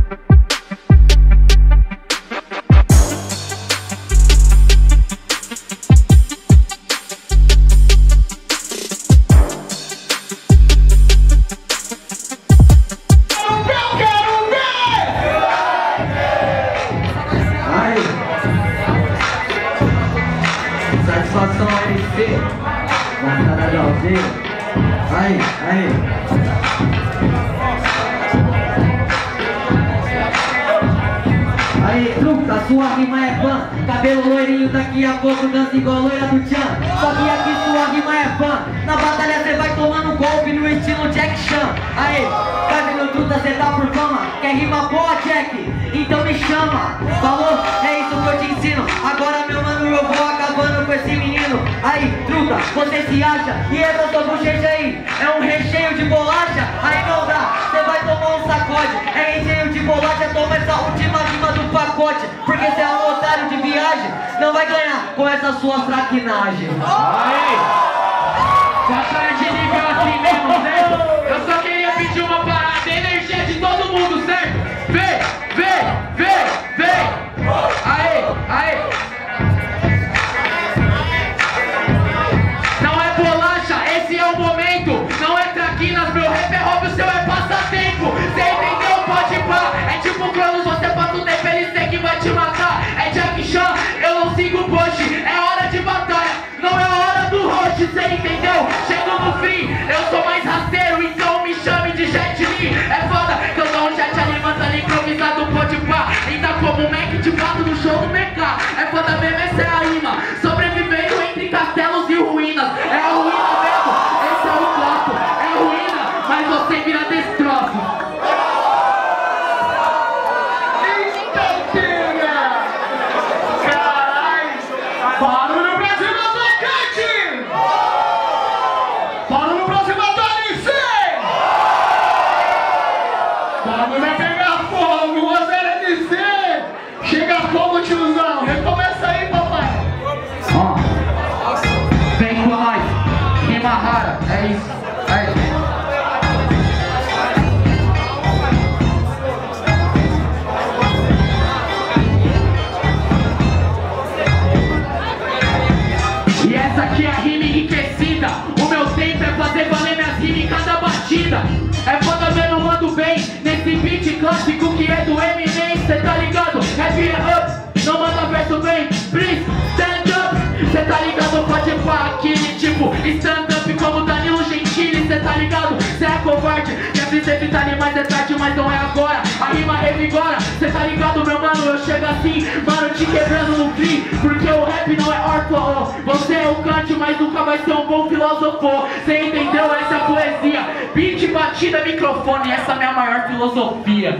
Satisfação MC, bancada de aldeia. Aí. Aí, truta, sua rima é fã. Cabelo loirinho, daqui a pouco dança igual a loira do Tchan. Só que aqui sua rima é fã. Na batalha cê vai tomando golpe no estilo Jack Chan. Aí, cabelo truta, cê tá por fama. Quer rima boa, Jack? Então me chama. Falou? É isso que eu te ensino. Agora, meu mano, eu vou acabando com esse menino. Aí, truta, você se acha? E essa sua bochecha aí é um recheio de bolacha? Aí não dá, você vai tomar um sacode. É recheio de bolacha, toma essa última rima do pacote. Porque você é um otário de viagem, não vai ganhar com essa sua fraquinagem. Aí, batalha de nível assim mesmo, certo? Eu só queria pedir uma parada, a energia de todo mundo, certo? Vem! Aí! Não é bolacha, esse é o momento. Não é traquinas, meu rap é hobby, o seu é passatempo. Cê entendeu? Pode pá. É tipo Cronos, você passa o tempo, ele sei que vai te matar. É Jack Chan, eu não sigo o post. É hora de batalha, não é hora do host. Cê entendeu? Chego no fim, eu sou mais rasteiro, então me chame de Jet Li. É foda que eu dou um jet ali, mandando improvisado, pode pá. Ainda como um Mac de fato no show do BK. É foda mesmo, essa é a rima. Sobrevivendo entre castelos e ruínas. É a ruína mesmo, esse é o clássico. É ruína, mas você vira destroço. Barulho pra cima do Tocante! Barulho pra cima do MC! Barulho vai pegar fogo, você é MC! Chega fogo, tiozão! Recomeça aí, papai! Ó, vem com nós, rima rara, é isso. Aí. E essa aqui é a rima enriquecida. O meu tempo é fazer valer minhas rimas em cada batida. É foda mesmo, mando bem nesse beat clássico que é do Eminem. Cê tá ligado? Rap é up, não manda verso bem. Please, stand up. Cê tá ligado? Pode pá, aquele tipo stand up como Danilo Gentili. Cê tá ligado? Cê é covarde. Quer dizer que tá ali, mas é tarde, mas não é agora. A rima revigora. Cê tá ligado, meu mano? Eu chego assim, mano, te quebrando no fim. Porque o rap não é orto. Você é o Kant, mas nunca vai ser um bom filósofo. Cê entendeu? Essa é a poesia. Beat, batida, microfone. Essa é a minha maior filosofia.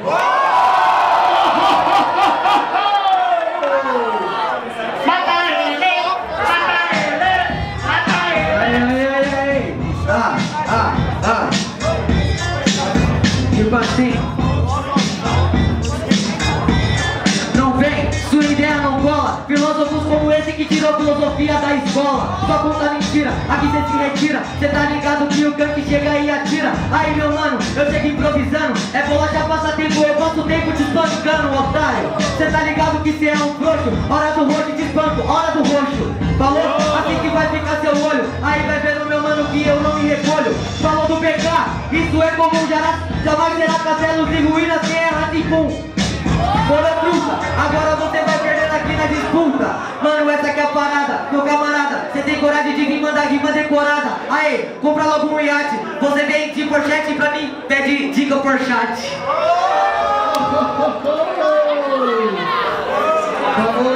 Tipo assim, não vem, sua ideia não cola. Filósofos como esse que tirou a filosofia da escola. Só conta mentira, aqui cê se retira. Cê tá ligado que o gank chega e atira. Aí meu mano, eu chego improvisando. É bolacha passa tempo, eu passo tempo te espancando, otário. Cê tá ligado que cê é um frouxo. Hora do roxo te espanco, hora do roxo. Falou? Assim que vai ficar seu olho. Aí vai vendo meu mano que eu não me recolho. Falou do PK, isso é comum, jamais será castelos e ruínas, quem é Ratifum. Bora truta, agora você vai perdendo aqui na disputa. Mano, essa aqui é a parada, meu camarada. Cê tem coragem de vir mandar rima decorada. Aê, compra logo um iate. Você vem de Porsche pra mim, pede dica por chat.